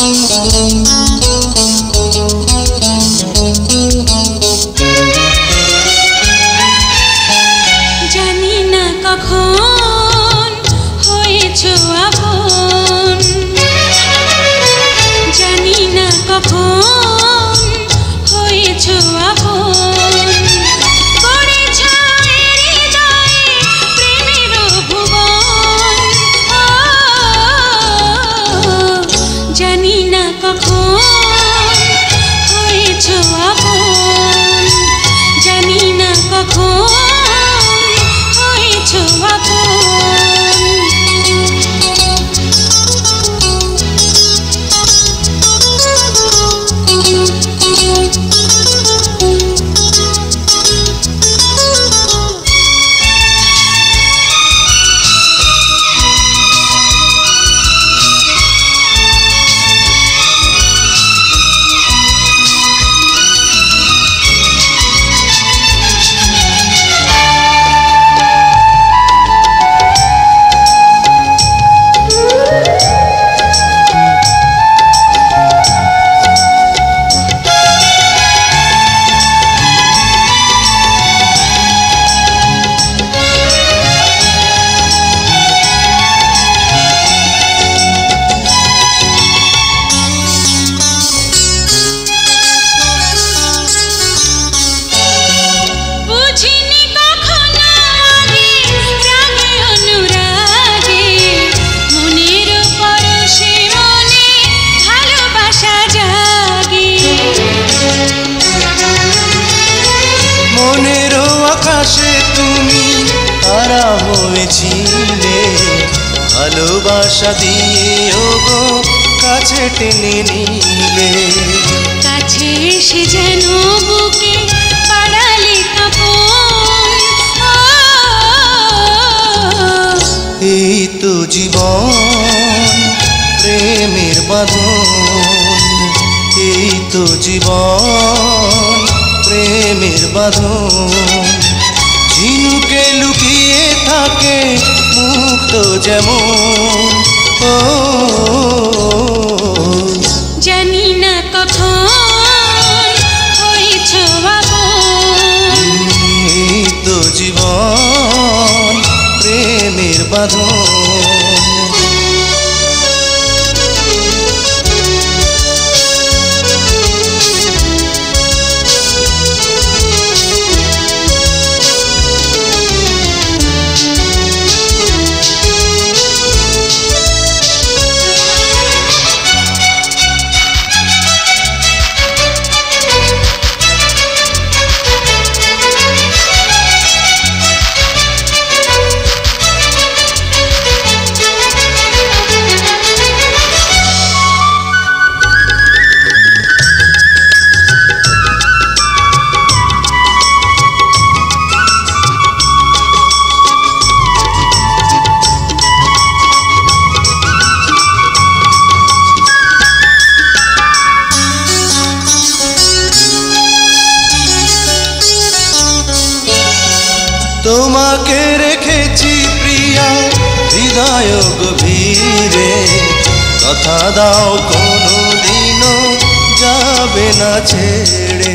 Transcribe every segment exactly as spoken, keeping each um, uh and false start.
ভালোবাসা দিয়ে ওগো কাছে টেনে নিলে, কাছে এসে যেন বুকে পাড়ালে কাঁপন। এই তো জীবন প্রেমের বাঁধন, এই তো জীবন প্রেমের বাঁধন। ঝিনুকে লুকিয়ে থাকে মুক্ত যেমন, ও জানি না কখন হয়েছ আপন। এই তো জীবন প্রেমের বাঁধন। তোমাকে রেখেছি প্রিয়া হৃদয় গভীরে, কথা দাও কোনো দিনও যাবে না ছেড়ে।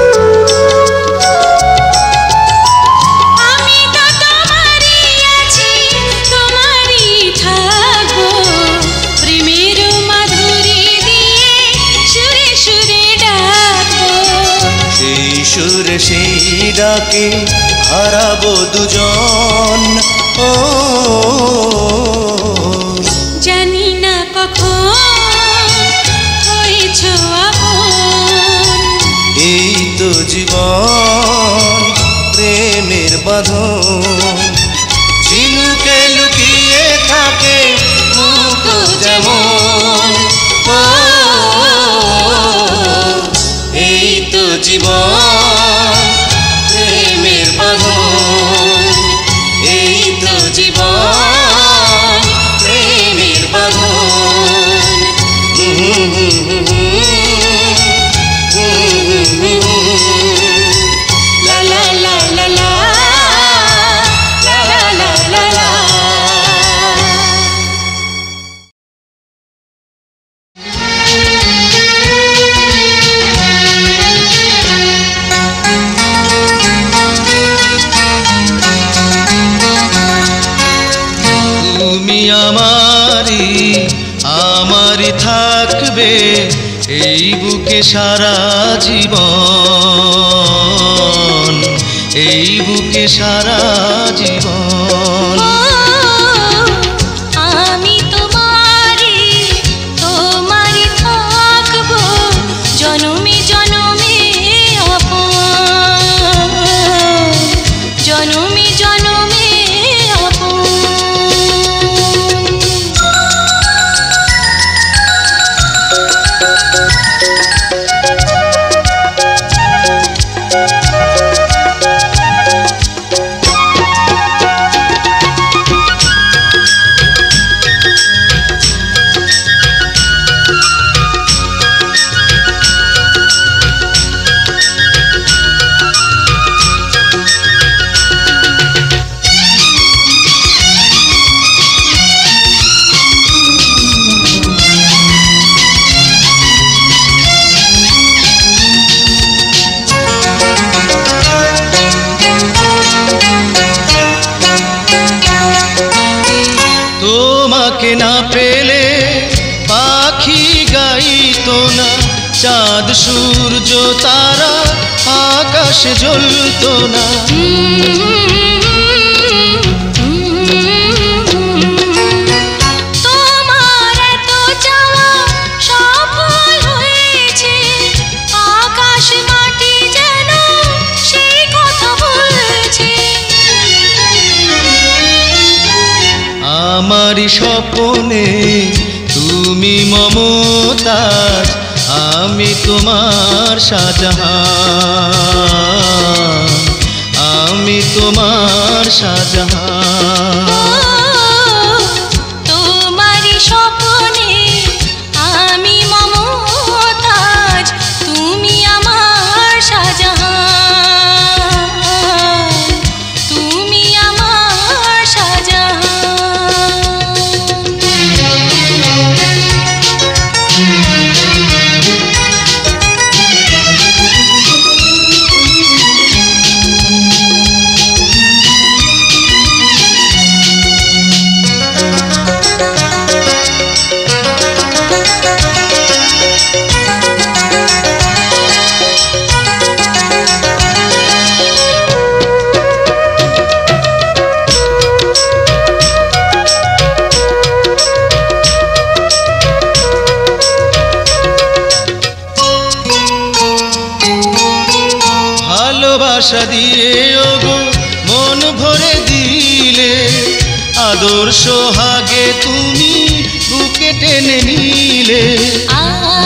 আমি তো তোমারই আছি, তোমারই থাকবো, প্রেমের মাধুরী দিয়ে সুরে সুরে ডাকবো। সেই সুরে সেই ডাকে হারাবো দুজন, ও জানি না কখন হয়েছ আপন। এই তো জীবন প্রেমের বাঁধন। ঝিনুকে লুকিয়ে থাকে মুক্ত যেমন, ও এই তো জীবন প্রেমের বাঁধন। এই তো জীবন প্রেমের বাঁধন। লা লা লা লা লা লা লা লা লা। তুমি আমারি আমারি থাকবে এই বুকে সারা জীবন, এই বুকে সারা জীবন। আমি তোমারি তোমারি থাকবো জনমে জনমে আপন, জনমে জনমে আপন। তোমাকে না পেলে পাখি গাইতো না, চাঁদ সূর্য তারা আকাশে জ্বলতো না। তোমার এত চাওয়া সফল হয়েছে, আকাশ মাটি যেন সেই কথা বলছে। আমারি স্বপ্নে তুমি মমতাজ, আমি তোমার শাহজাহান, আমি তোমার শাহজাহান। তোমারি স্বপ্নে আমি মমতাজ, তুমি আমার শাহজাহান, তুমি আমার শাহজাহান। ভালোবাসা দিয়ে ওগো মন ভরে দিলে, আদর সোহাগে তুমি বুকে টেনে নিলে। আ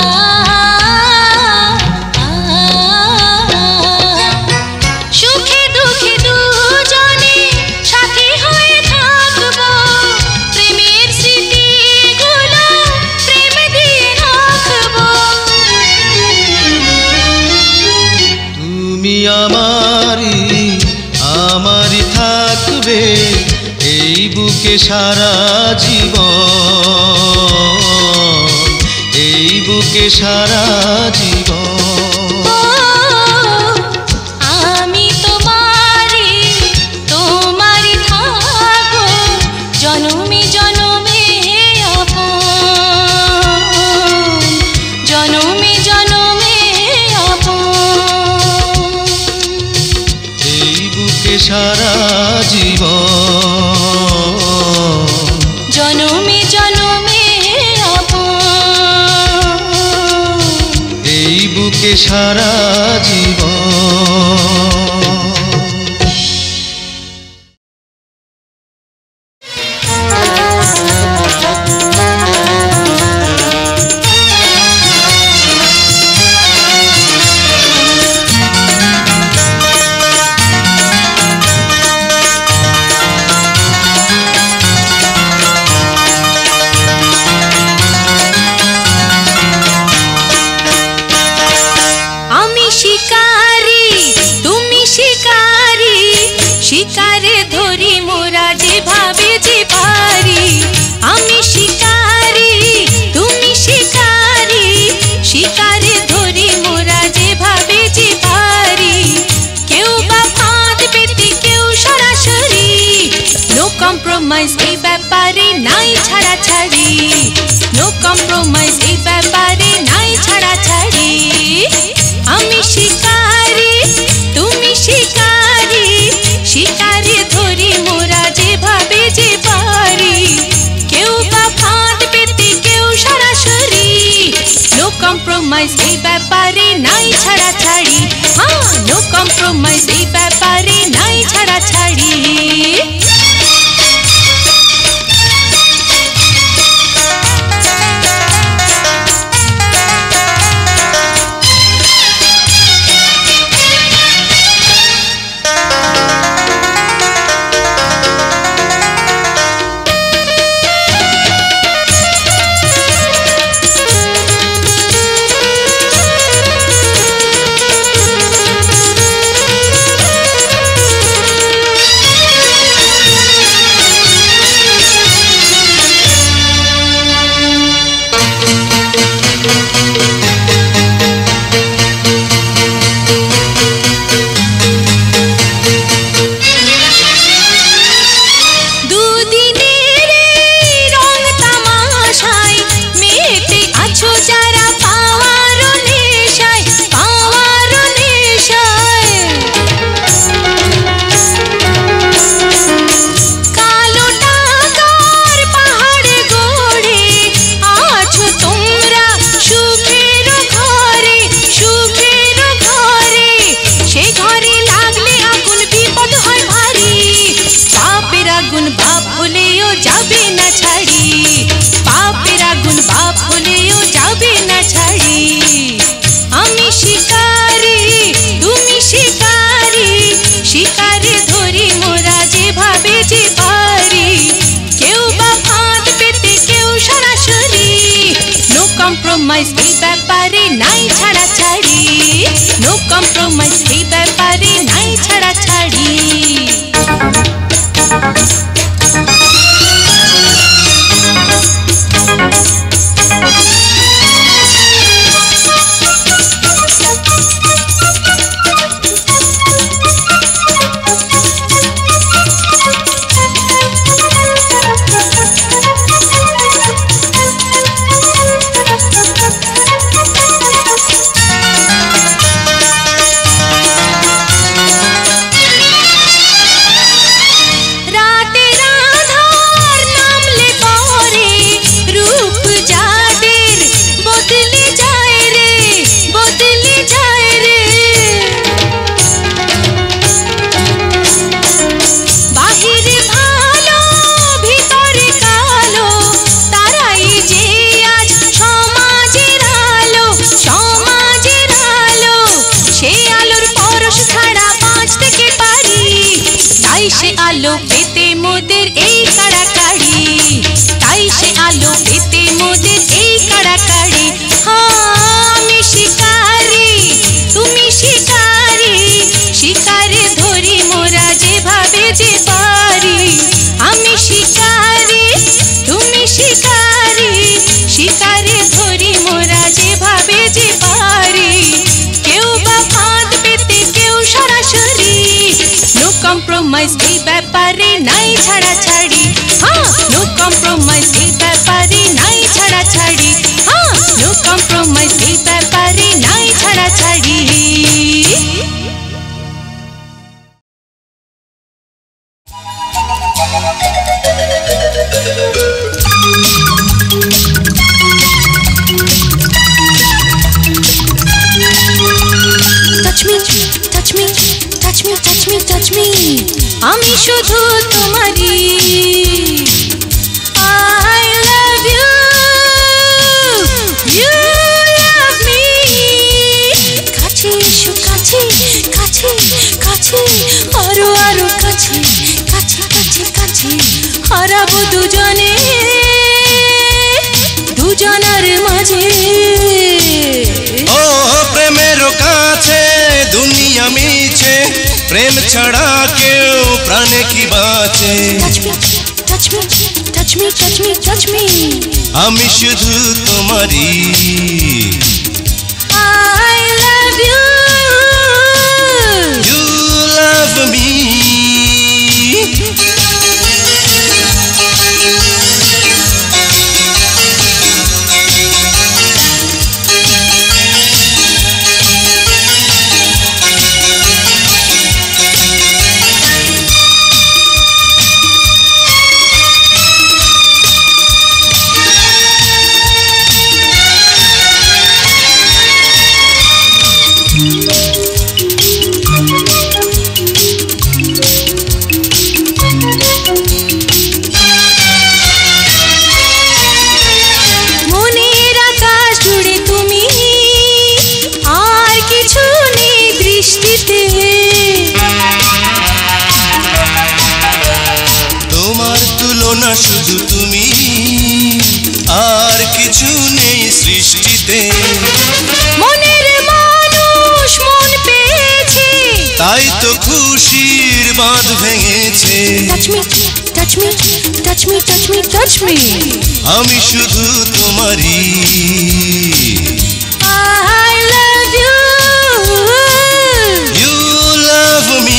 সুখে দুঃখে দুজনে সাথী হয়ে থাকবো, প্রেমের স্মৃতিগুলো প্রেম দিয়ে রাখবো। তুমি আমারি আমারি থাকবে এই বুকে সারা জীবন, এই বুকে সারা জীবন। আমি তোমারি তোমারি থাকবো জনমে জনমে আপন, জনমে জনমে আপন। এই বুকে সারা জীবন, জনমে জনমে আপন। এই বুকে সারা জীবন। আমি compromise এই ব্যাপারে নাই ছাড়াছাড়ি no compromise এই ব্যাপারে নাই ছাড়াছাড়ি আমি শিকারি তুমি শিকারি শিকারি ধরি মোরা যেভাবে যে পারি কেউ বা ফাঁদ পেতে কেউ সরাসরি no compromise এই ব্যাপারে নাই ছাড়াছাড়ি হ্যাঁ no compromise এই ব্যাপারে নাই ছাড়াছাড়ি compromise এই ব্যাপারে নাই ছাড়াছাড়ি no compromise এই ব্যাপারে নাই ছাড়াছাড়ি আলো পেতে মোদের এই কাড়াকাড়ি তাই সে আলো পেতে মোদের এই কাড়াকাড়ি আমি শিকারি তুমি শিকারি শিকারে ধরি মোরা যেভাবে যে পারি আমি শিকারি তুমি শিকারি শিকারে ধরি মোরা যেভাবে যে পারি কেউ বা ফাঁদ পেতে কেউ সরাসরি no compromise এই ব্যাপারে নাই ছাড়াছাড়ি হ্যাঁ no compromise এই ব্যাপারে নাই ছাড়াছাড়ি হ্যাঁ no compromise এই ব্যাপারে নাই ছাড়াছাড়ি touch me touch me touch me touch me touch me আমি শুধু তোমারই I love you you love me কাছে এসো কাছে কাছে কাছে আরো আরো কাছে কাছে কাছে কাছে হারাবো দুজনে দুজনের মাঝে ও প্রেমের কাছে দুনিয়া মিছে প্রেম ছাড়া কেউ প্রাণে কি বাঁচে touch me touch me touch me touch me আমি শুধু তোমারই I love you you love me না শুধু তুমি, আর কিছু নেই সৃষ্টিতে। মনের মানুষ মন পেয়েছে, তাই তো খুশির বাঁধ ভেঙেছে। touch me, touch me, touch me, touch me, touch me. আমি শুধু তোমারই। I love you. You love me.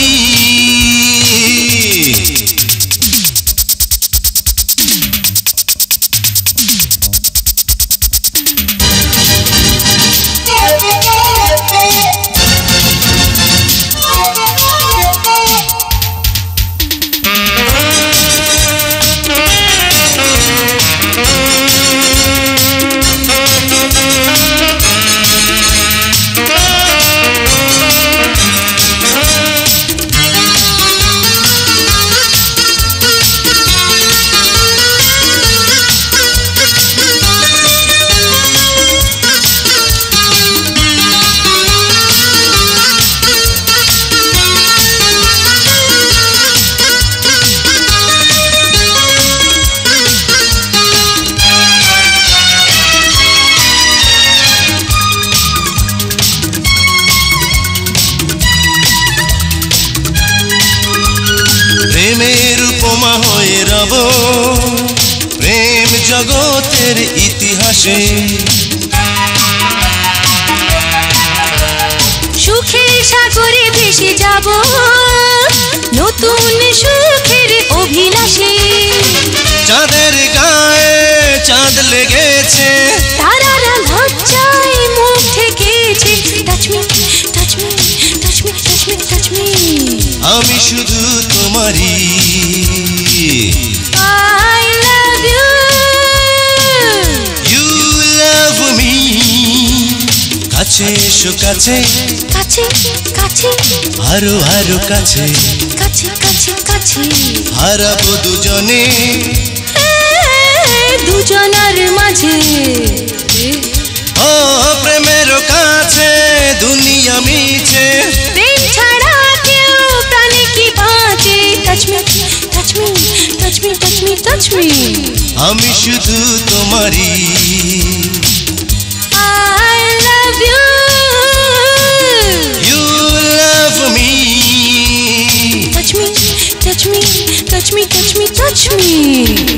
প্রেমের উপমা হয়ে রব প্রেম জগতের ইতিহাসে। সুখের সাগরে ভেসে যাব নতুন সুখের অভিলাষে। চাঁদের গায়ে চাঁদ লেগেছে, তারারা লজ্জায় মুখ ঢেকেছে। Touch me, touch me, touch me, touch me, touch me. আমি শুধু তোমারই। I love you. You love me. কাছে এসো কাছে, কাছে কাছে, আরো আরো কাছে, কাছে কাছে কাছে। হারাবো দুজনে দুজনার মাঝে। ও প্রেমের কাছে দুনিয়া মিছে। প্রেম ছাড়া কেউ প্রাণে কি বাঁচে। Touch me, touch me, touch me, touch me, touch me. আমি শুধু তোমারই। I love you. You love me. Touch me, touch me, touch me, touch me, touch me.